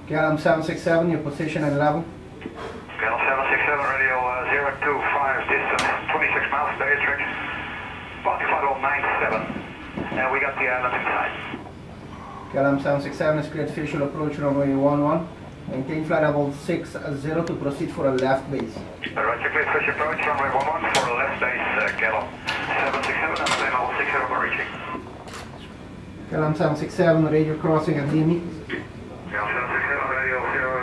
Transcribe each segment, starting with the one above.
KLM 767, your position and level. KLM 767, radio 025, distance 26 miles, diatric, Bounty 5097, and we got the island inside. KLM 767 is cleared visual approach runway 11. Maintain flight level 60 to proceed for a left base. Roger, cleared visual approach runway 11 for a left base, KLM 767, and then level 60 we're reaching. KLM 767, radio crossing at Dimi. KLM 767, radio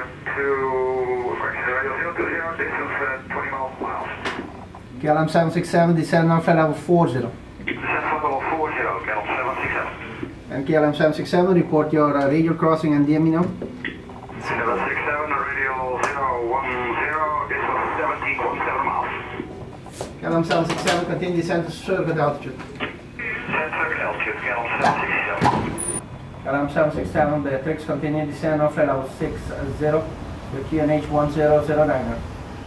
020, distance 20 miles. KLM 767, descend on flight level 40. Descend flight level 40, KLM 767. And KLM 767, report your radio crossing and Dimi now. 767, radio 010, distance 17.7 miles. KLM 767, continue descent to circuit altitude. Descent circuit altitude, KLM 767. KLM 767, Beatrix, continue descent on flight level 60 with QNH 1009.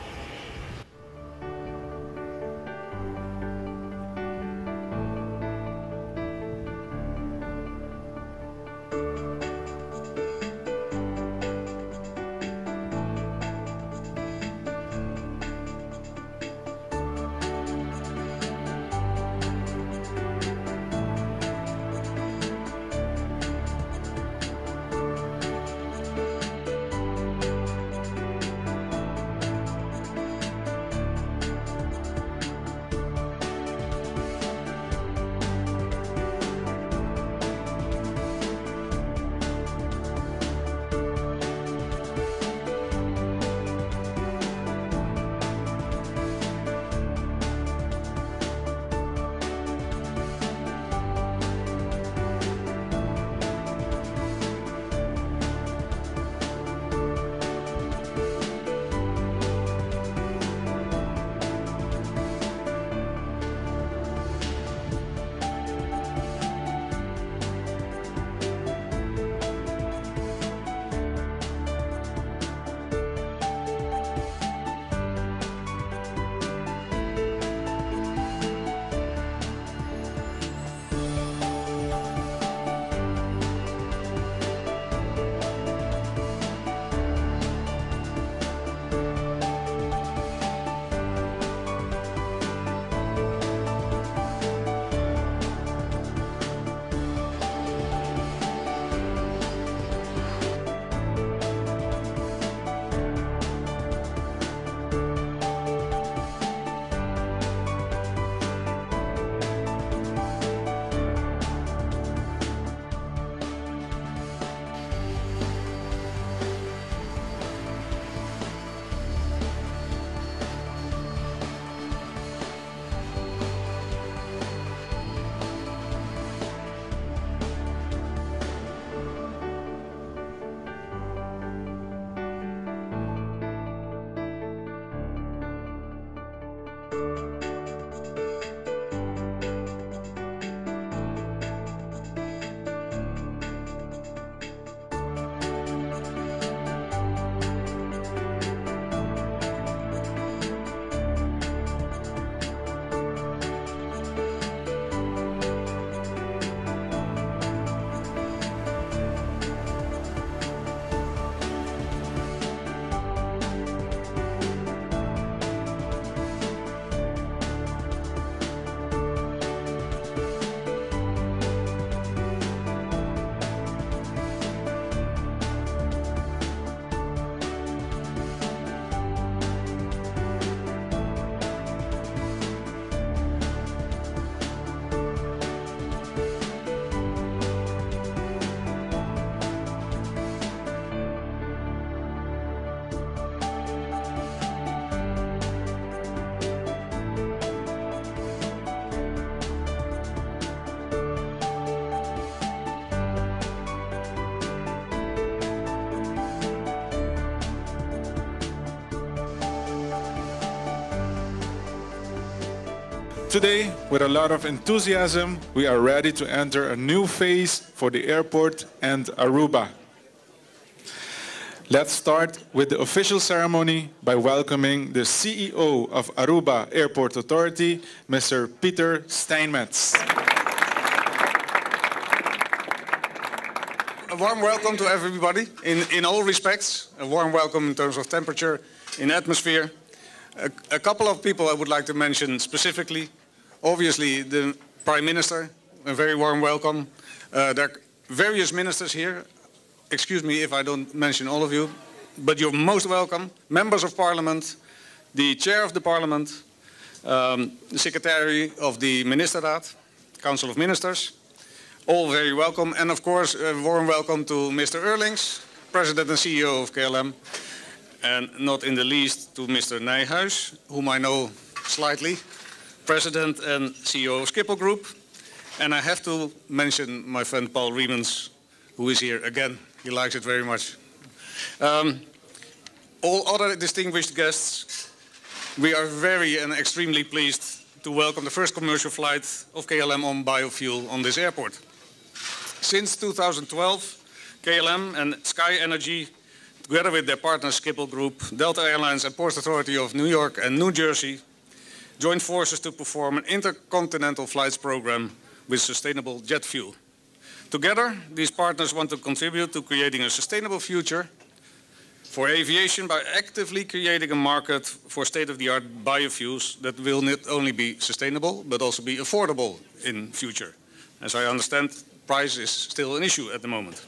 Today, with a lot of enthusiasm, we are ready to enter a new phase for the airport and Aruba. Let's start with the official ceremony by welcoming the CEO of Aruba Airport Authority, Mr. Peter Steinmetz. warm welcome to everybody in all respects. A warm welcome in terms of temperature, in atmosphere. A couple of people I would like to mention specifically. Obviously, the Prime Minister, a very warm welcome. There are various ministers here. Excuse me if I don't mention all of you, but you're most welcome. Members of Parliament, the Chair of the Parliament, the Secretary of the Ministerraad, Council of Ministers, all very welcome. And of course, a warm welcome to Mr. Eurlings, President and CEO of KLM, and not in the least to Mr. Nijhuis, whom I know slightly, President and CEO of Schiphol Group. And I have to mention my friend Paul Riemens, who is here again. He likes it very much. All other distinguished guests, we are very and extremely pleased to welcome the first commercial flight of KLM on biofuel on this airport. Since 2012, KLM and Sky Energy, together with their partners Schiphol Group, Delta Airlines and Port Authority of New York and New Jersey, joined forces to perform an intercontinental flights program with sustainable jet fuel. Together, these partners want to contribute to creating a sustainable future for aviation by actively creating a market for state-of-the-art biofuels that will not only be sustainable, but also be affordable in future. As I understand, price is still an issue at the moment.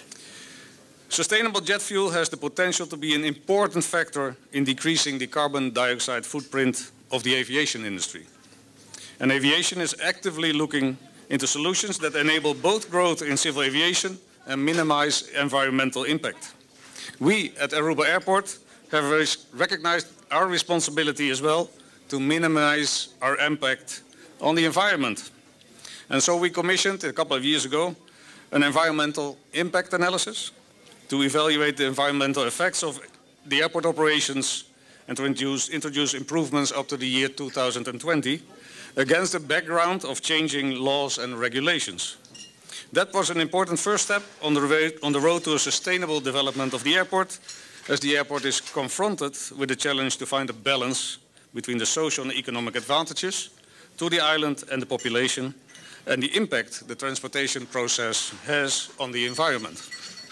Sustainable jet fuel has the potential to be an important factor in decreasing the carbon dioxide footprint of the aviation industry. And aviation is actively looking into solutions that enable both growth in civil aviation and minimize environmental impact. We at Aruba Airport have recognized our responsibility as well to minimize our impact on the environment. And so we commissioned a couple of years ago an environmental impact analysis to evaluate the environmental effects of the airport operations and to introduce improvements up to the year 2020 against the background of changing laws and regulations. That was an important first step on the road to a sustainable development of the airport, as the airport is confronted with the challenge to find a balance between the social and economic advantages to the island and the population, and the impact the transportation process has on the environment.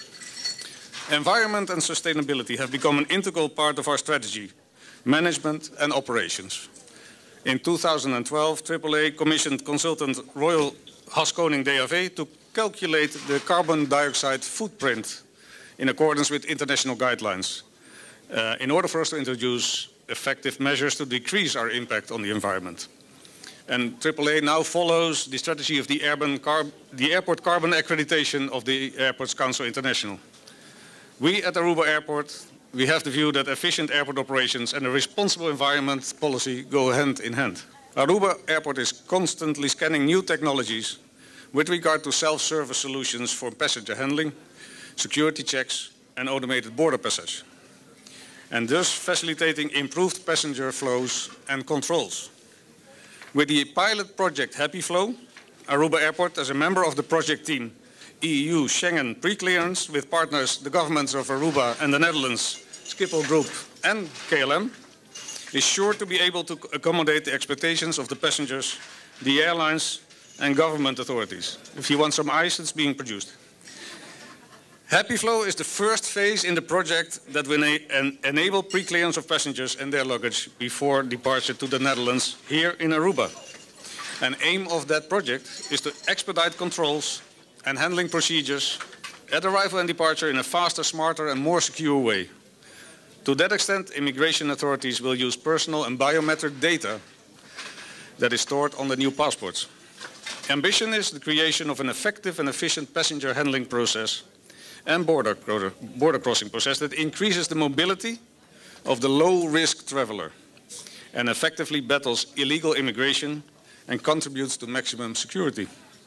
Environment and sustainability have become an integral part of our strategy, management and operations. In 2012, AAA commissioned consultant Royal Haskoning DAV to calculate the carbon dioxide footprint in accordance with international guidelines in order for us to introduce effective measures to decrease our impact on the environment. And AAA now follows the strategy of the airport carbon accreditation of the Airports Council International. We at Aruba Airport, we have the view that efficient airport operations and a responsible environment policy go hand in hand. Aruba Airport is constantly scanning new technologies with regard to self-service solutions for passenger handling, security checks and automated border passage, and thus facilitating improved passenger flows and controls. With the pilot project Happy Flow, Aruba Airport, as a member of the project team EU Schengen Pre-Clearance with partners the governments of Aruba and the Netherlands, Schiphol Group and KLM, is sure to be able to accommodate the expectations of the passengers, the airlines and government authorities. If you want some ice, it's being produced. Happy Flow is the first phase in the project that will enable pre-clearance of passengers and their luggage before departure to the Netherlands here in Aruba. An aim of that project is to expedite controls and handling procedures at arrival and departure in a faster, smarter and more secure way. To that extent, immigration authorities will use personal and biometric data that is stored on the new passports. Ambition is the creation of an effective and efficient passenger handling process and border crossing process that increases the mobility of the low-risk traveler and effectively battles illegal immigration and contributes to maximum security.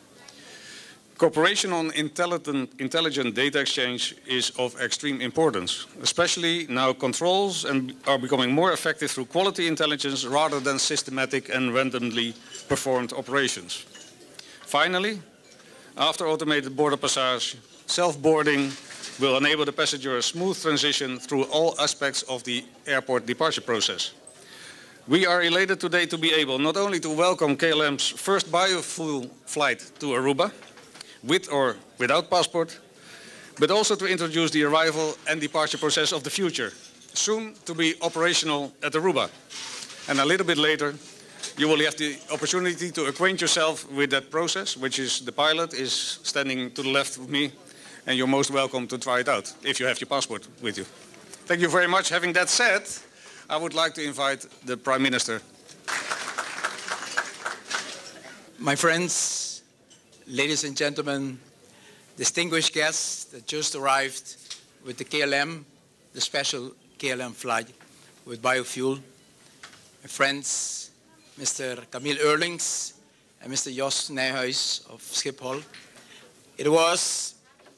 Cooperation on intelligent data exchange is of extreme importance, especially now controls are becoming more effective through quality intelligence rather than systematic and randomly performed operations. Finally, after automated border passage, self-boarding will enable the passenger a smooth transition through all aspects of the airport departure process. We are elated today to be able not only to welcome KLM's first biofuel flight to Aruba, with or without passport, but also to introduce the arrival and departure process of the future, soon to be operational at Aruba. And a little bit later, you will have the opportunity to acquaint yourself with that process, which is the pilot is standing to the left of me, and you're most welcome to try it out if you have your passport with you. Thank you very much. Having that said, I would like to invite the Prime Minister. My friends, ladies and gentlemen, distinguished guests that just arrived with the KLM, the special KLM flight with biofuel. My friends, Mr. Camille Eurlings and Mr. Jos Nijhuis of Schiphol. It was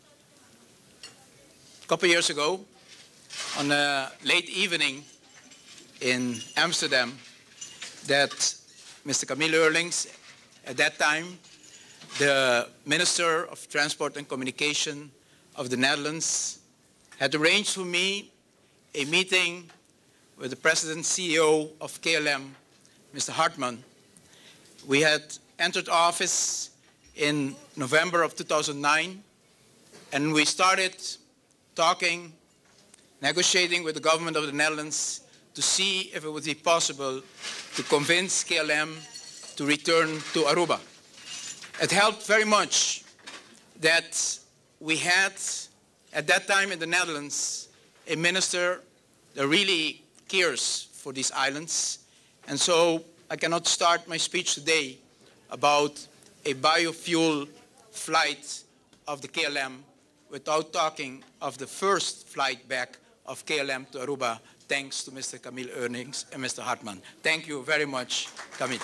a couple of years ago, on a late evening in Amsterdam, that Mr. Camille Eurlings, at that time, the Minister of Transport and Communication of the Netherlands, had arranged for me a meeting with the President and CEO of KLM, Mr. Hartman. We had entered office in November of 2009, and we started talking, negotiating with the government of the Netherlands to see if it would be possible to convince KLM to return to Aruba. It helped very much that we had, at that time in the Netherlands, a minister that really cares for these islands. And so I cannot start my speech today about a biofuel flight of the KLM without talking of the first flight back of KLM to Aruba, thanks to Mr. Camille Eurlings and Mr. Hartman. Thank you very much, Camille.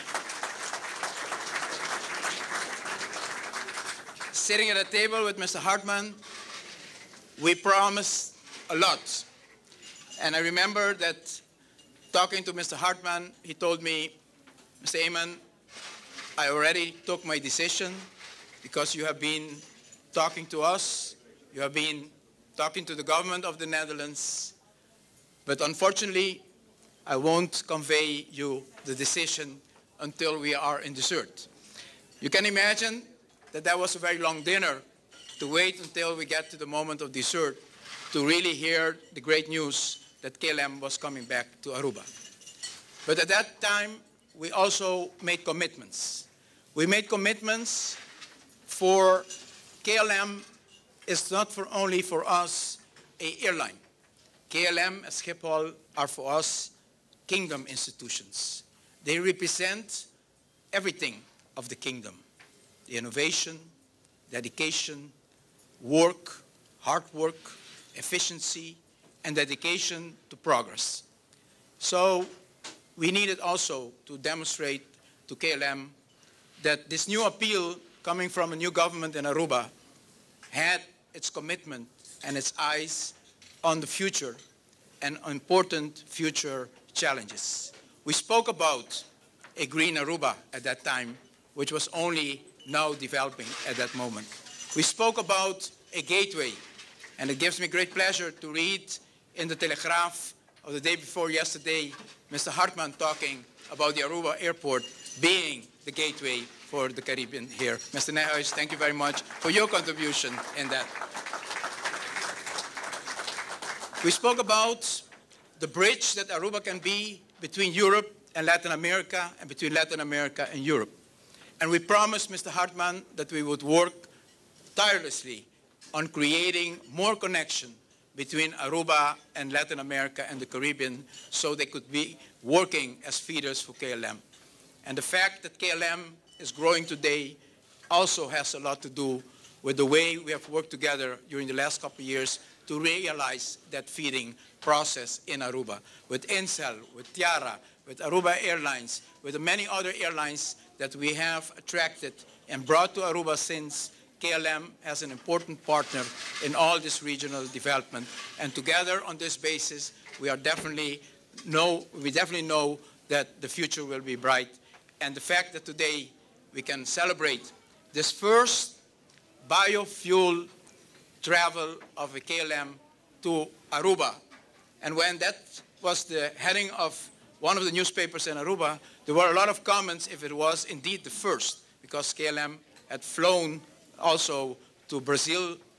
Sitting at a table with Mr. Hartman, we promised a lot. And I remember that talking to Mr. Hartman, he told me, Mr. Eamon, I already took my decision because you have been talking to us, you have been talking to the government of the Netherlands, but unfortunately, I won't convey you the decision until we are in dessert. You can imagine that that was a very long dinner to wait until we get to the moment of dessert to really hear the great news that KLM was coming back to Aruba. But at that time, we also made commitments. We made commitments for KLM is not only for us an airline. KLM and Schiphol are for us kingdom institutions. They represent everything of the kingdom. The innovation, dedication, work, hard work, efficiency, and dedication to progress. So we needed also to demonstrate to KLM that this new appeal coming from a new government in Aruba had its commitment and its eyes on the future and important future challenges. We spoke about a green Aruba at that time, which was only now developing at that moment. We spoke about a gateway, and it gives me great pleasure to read in the Telegraaf of the day before yesterday, Mr. Hartman talking about the Aruba airport being the gateway for the Caribbean here. Mr. Nijhuis, thank you very much for your contribution in that. We spoke about the bridge that Aruba can be between Europe and Latin America, and between Latin America and Europe. And we promised Mr. Hartman that we would work tirelessly on creating more connection between Aruba and Latin America and the Caribbean so they could be working as feeders for KLM. And the fact that KLM is growing today also has a lot to do with the way we have worked together during the last couple of years to realize that feeding process in Aruba, with Incel, with Tiara, with Aruba Airlines, with the many other airlines that we have attracted and brought to Aruba since KLM has an important partner in all this regional development. And together on this basis, we definitely know that the future will be bright. And the fact that today we can celebrate this first biofuel travel of a KLM to Aruba. And when that was the heading of one of the newspapers in Aruba, there were a lot of comments if it was indeed the first, because KLM had flown also to Brazil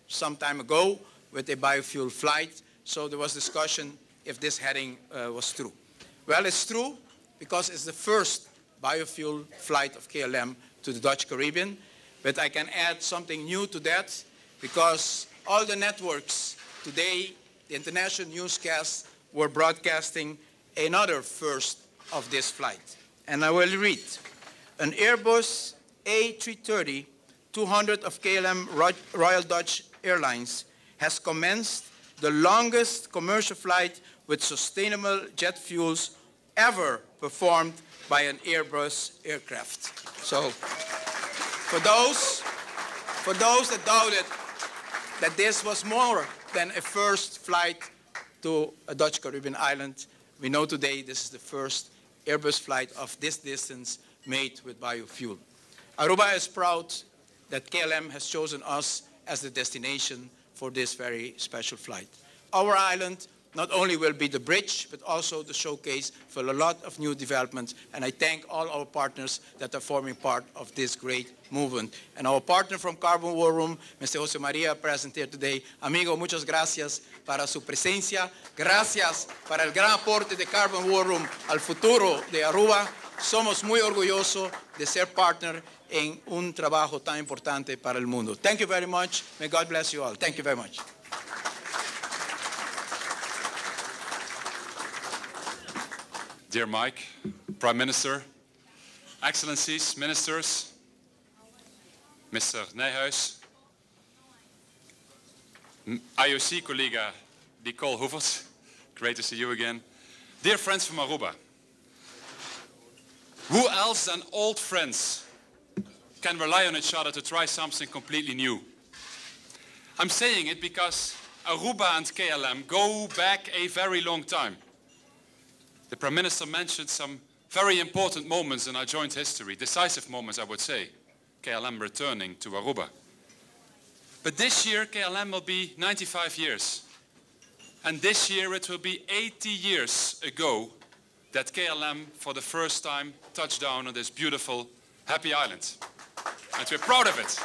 some time ago with a biofuel flight, so there was discussion if this heading was true. Well, it's true because it's the first biofuel flight of KLM to the Dutch Caribbean, but I can add something new to that because all the networks today, the international newscasts, were broadcasting another first of this flight. And I will read. An Airbus A330-200 of KLM Royal Dutch Airlines has commenced the longest commercial flight with sustainable jet fuels ever performed by an Airbus aircraft. So, for those that doubted that this was more than a first flight to a Dutch Caribbean island, we know today this is the first Airbus flight of this distance made with biofuel. Aruba is proud that KLM has chosen us as the destination for this very special flight. Our island not only will be the bridge, but also the showcase for a lot of new developments. And I thank all our partners that are forming part of this great movement. And our partner from Carbon War Room, Mr. Jose Maria, present here today. Amigo, muchas gracias para su presencia. Gracias para el gran aporte de Carbon War Room al futuro de Aruba. Somos muy orgullosos de ser partner en un trabajo tan importante para el mundo. Thank you very much. May God bless you all. Thank you very much. Dear Mike, Prime Minister, Excellencies, Ministers, Mr. Nijhuis, IOC-collega Nicole Hoevers, great to see you again. Dear friends from Aruba, who else than old friends can rely on each other to try something completely new? I'm saying it because Aruba and KLM go back a very long time. The Prime Minister mentioned some very important moments in our joint history, decisive moments I would say, KLM returning to Aruba. But this year KLM will be 95 years. And this year it will be 80 years ago that KLM for the first time touched down on this beautiful, happy island. And we're proud of it.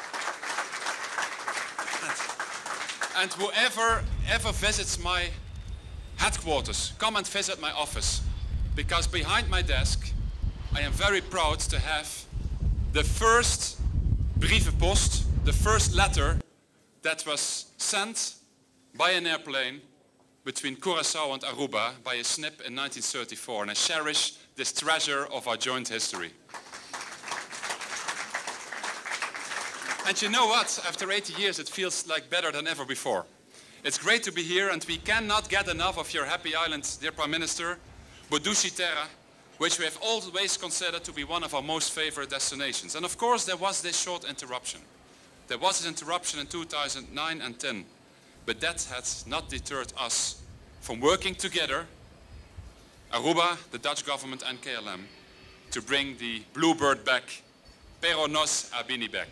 And whoever ever visits my headquarters, come and visit my office. Because behind my desk, I am very proud to have the first brievenpost, the first letter that was sent by an airplane between Curaçao and Aruba by a snip in 1934. And I cherish this treasure of our joint history. And you know what? After 80 years, it feels like better than ever before. It's great to be here, and we cannot get enough of your happy island, dear Prime Minister, Bodushi Terra, which we have always considered to be one of our most favorite destinations. And of course, there was this short interruption. There was an interruption in 2009 and 10, but that has not deterred us from working together, Aruba, the Dutch government and KLM, to bring the Bluebird back, Pero nos abini back.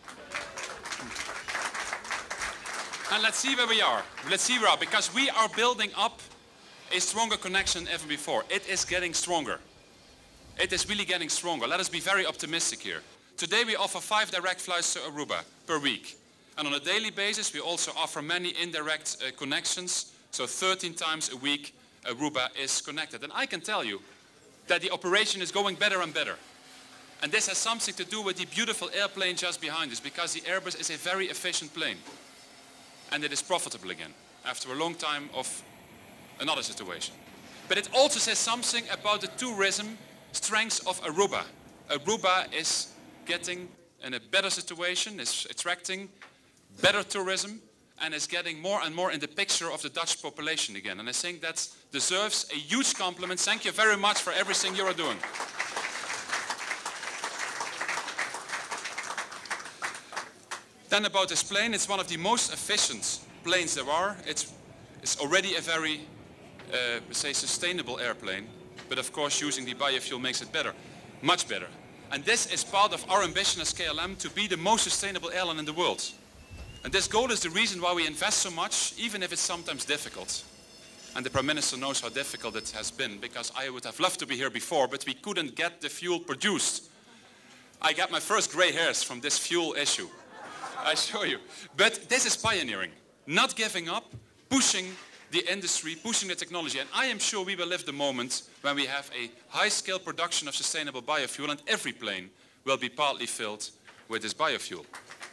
And let's see where we are. Let's see where we are, because we are building up a stronger connection than ever before. It is getting stronger. It is really getting stronger. Let us be very optimistic here. Today we offer 5 direct flights to Aruba per week. And on a daily basis we also offer many indirect connections. So 13 times a week Aruba is connected. And I can tell you that the operation is going better and better. And this has something to do with the beautiful airplane just behind us, because the Airbus is a very efficient plane. And it is profitable again, after a long time of another situation. But it also says something about the tourism strengths of Aruba. Aruba is getting in a better situation, is attracting better tourism, and is getting more and more in the picture of the Dutch population again. And I think that deserves a huge compliment. Thank you very much for everything you are doing. Then about this plane, it's one of the most efficient planes there are. It's already a very, say, sustainable airplane. But of course, using the biofuel makes it better, much better. And this is part of our ambition as KLM to be the most sustainable airline in the world. And this goal is the reason why we invest so much, even if it's sometimes difficult. And the Prime Minister knows how difficult it has been, because I would have loved to be here before, but we couldn't get the fuel produced. I got my first gray hairs from this fuel issue. I show you. But this is pioneering. Not giving up, pushing the industry, pushing the technology. And I am sure we will live the moment when we have a high-scale production of sustainable biofuel and every plane will be partly filled with this biofuel.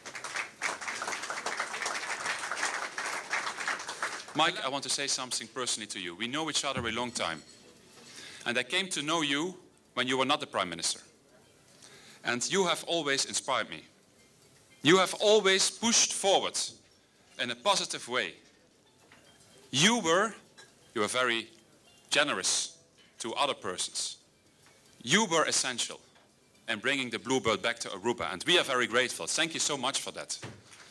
Mike, I want to say something personally to you. We know each other a long time. And I came to know you when you were not the Prime Minister. And you have always inspired me. You have always pushed forward in a positive way. You were very generous to other persons. You were essential in bringing the Bluebird back to Aruba, and we are very grateful. Thank you so much for that.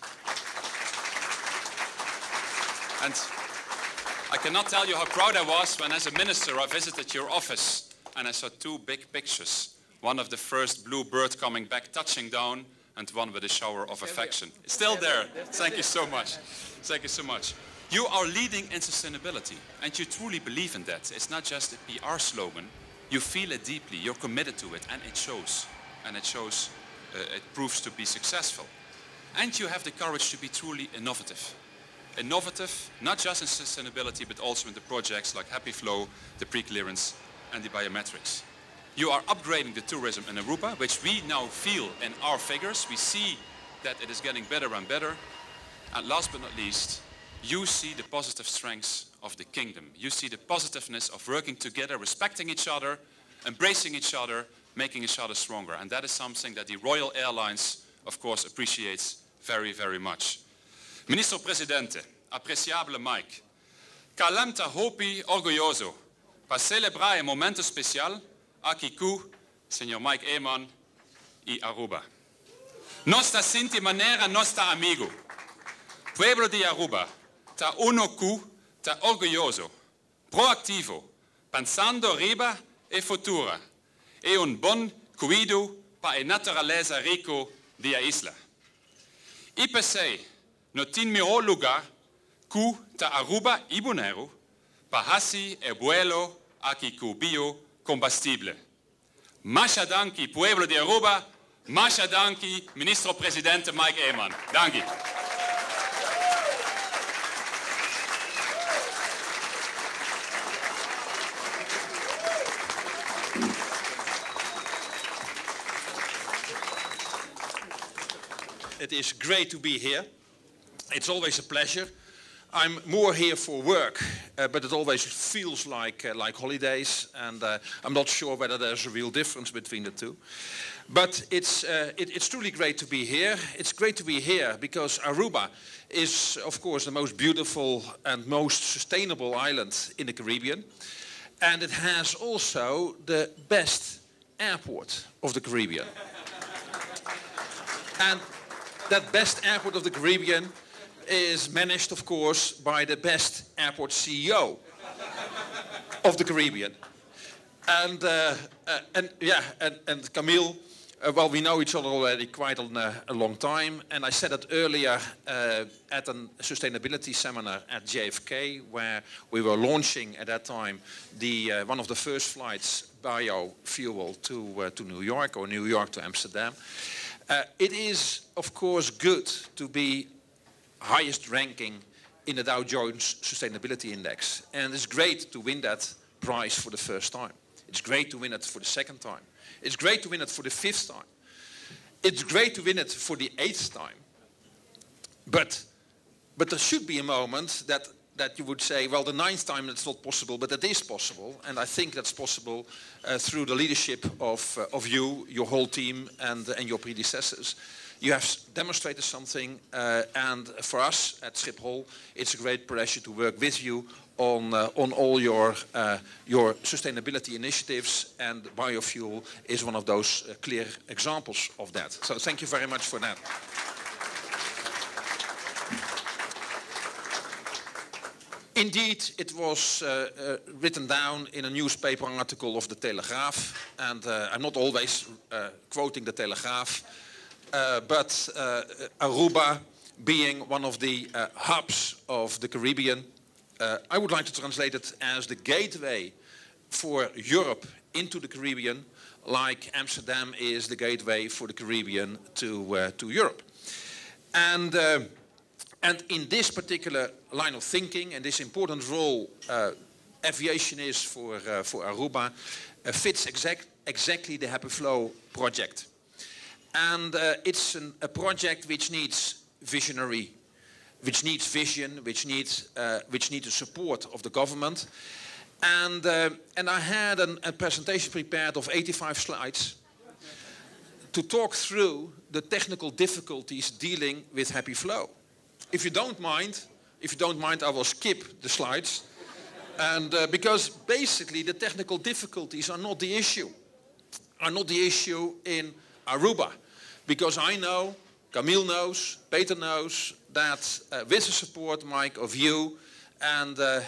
And I cannot tell you how proud I was when, as a minister, I visited your office and I saw two big pictures. One of the first Bluebird coming back, touching down, and one with a shower of affection. It's still there. Thank you so much. Thank you so much. You are leading in sustainability, and you truly believe in that. It's not just a PR slogan. You feel it deeply, you're committed to it, and it shows. And it shows, it proves to be successful. And you have the courage to be truly innovative. Innovative, not just in sustainability, but also in the projects like Happy Flow, the pre-clearance, and the biometrics. You are upgrading the tourism in Aruba, which we now feel in our figures. We see that it is getting better and better. And last but not least, you see the positive strengths of the kingdom. You see the positiveness of working together, respecting each other, embracing each other, making each other stronger. And that is something that the Royal Airlines, of course, appreciates very, very much. Ministro Presidente, apreciable Mike, calamta hopi orgulhoso, para celebrar un momento especial, aqui cu, Senhor Mike Eamon, e Aruba. Nosta sinti maneira, nosta amigo. Pueblo de Aruba, ta uno cu, ta orgulhoso, proactivo, pensando riba e futura, e un bon cuido pa a naturaleza rico de a isla. IPC, no tin mejor lugar, cu ta Aruba y Bonaire, pa hasi e vuelo aquí cu bio combustible. Masha danki, pueblo de Aruba, masha danki, Ministro Presidente Mike Eamon. Danki. It is great to be here. It's always a pleasure. I'm more here for work, but it always feels like holidays, and I'm not sure whether there's a real difference between the two. But it's truly great to be here. It's great to be here because Aruba is, of course, the most beautiful and most sustainable island in the Caribbean. And it has also the best airport of the Caribbean. And that best airport of the Caribbean is managed, of course, by the best airport CEO of the Caribbean. And Camille, well, we know each other already quite a long time. And I said it earlier at a sustainability seminar at JFK, where we were launching at that time one of the first flights biofuel to New York, or New York to Amsterdam. It is, of course, good to be highest ranking in the Dow Jones Sustainability Index. And it's great to win that prize for the first time. It's great to win it for the second time. It's great to win it for the fifth time. It's great to win it for the eighth time. But there should be a moment that you would say, well, the ninth time it's not possible, but it is possible. And I think that's possible through the leadership of you, your whole team, and your predecessors. You have demonstrated something, and for us at Schiphol, it's a great pleasure to work with you on all your sustainability initiatives, and biofuel is one of those clear examples of that. So thank you very much for that. Indeed, it was written down in a newspaper article of the Telegraaf, and I'm not always quoting the Telegraaf, but Aruba being one of the hubs of the Caribbean, I would like to translate it as the gateway for Europe into the Caribbean, like Amsterdam is the gateway for the Caribbean to Europe. And in this particular line of thinking and this important role aviation is for Aruba, fits exactly the Happy Flow project. And it's a project which needs visionary, which needs vision, which needs the support of the government. And I had a presentation prepared of 85 slides to talk through the technical difficulties dealing with Happy Flow. If you don't mind, I will skip the slides. And because basically the technical difficulties are not the issue. Are not the issue in Aruba. Because I know, Camille knows, Peter knows that with the support, Mike, of you and the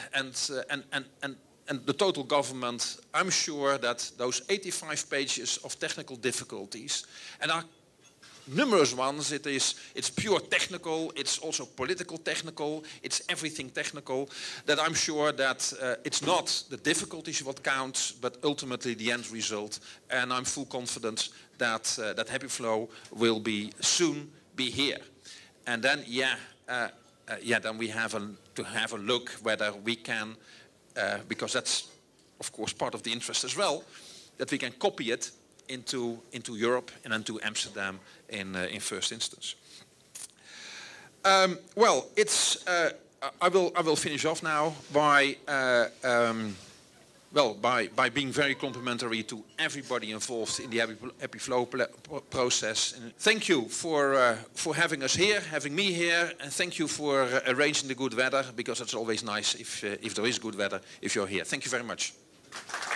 total government, I'm sure that those 85 pages of technical difficulties, and are numerous ones, it's pure technical, it's also political technical, it's everything technical, that I'm sure that it's not the difficulties what counts, but ultimately the end result. And I'm full confident that that Happy Flow will soon be here. And then, then we have to have a look whether we can, because that's of course part of the interest as well, that we can copy it into Europe and into Amsterdam in first instance. Well, it's I will finish off now by by being very complimentary to everybody involved in the Happy Flow process. And thank you for having us here, having me here, and thank you for arranging the good weather, because it's always nice if there is good weather if you're here. Thank you very much.